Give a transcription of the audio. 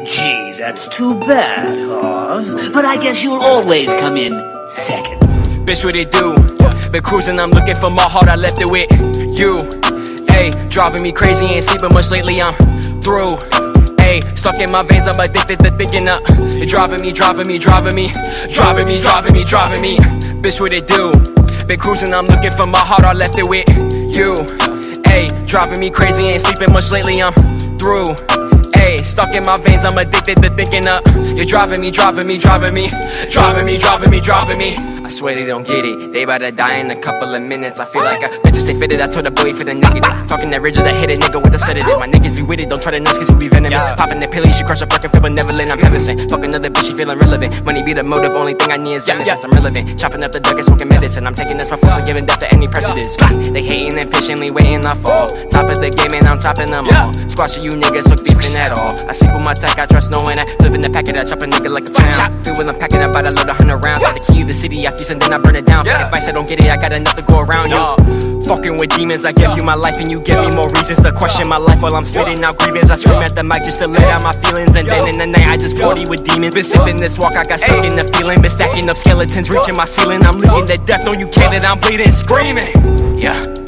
Gee, that's too bad, huh? But I guess you'll always come in second. Bitch, what it do? Been cruising, I'm looking for my heart, I left it with you. Ayy, driving me crazy, ain't sleeping much lately, I'm through. Ayy, stuck in my veins, I'm addicted to thinking up. You're driving me. Bitch, what it do? Been cruising, I'm looking for my heart, I left it with you. Ayy, driving me crazy, ain't sleeping much lately, I'm through. Ayy, stuck in my veins, I'm addicted to thinking up. You're driving me. I swear they don't get it. They about to die in a couple of minutes. I feel like I bitches stay fitted. I told the boy for the negative. Talking that rigid, I hit a nigga with a sedative. My niggas be with it, don't try to nuts cause you be venomous. Popping the pilly, she crush a broken feel benevolent. I'm heaven sent. Fuck another bitch, she feeling relevant. Money be the motive, only thing I need is benefits. I'm relevant. Chopping up the duck and smoking medicine. I'm taking this for force and giving death to any prejudice. They hating and patiently waiting, I fall. Top of the game and I'm topping them all. Squashing you niggas, fuck beefing at all. I sleep with my tech, I trust no one. Flipping the packet, I chop a nigga like a clown. Feel when I'm packing, I about to load 100 rounds. Got the key to the city, I feast and then I burn it down. If I don't get it, I got enough to go around, yo. Fucking with demons, I give you my life and you give me more reasons to question my life while I'm spitting out grievance. I scream at the mic just to let out my feelings, and then in the night I just party with demons. Been sipping this walk, I got stuck in the feeling. Been stacking up skeletons, reaching my ceiling. I'm leaking to death, don't you care that I'm bleeding, screaming, yeah.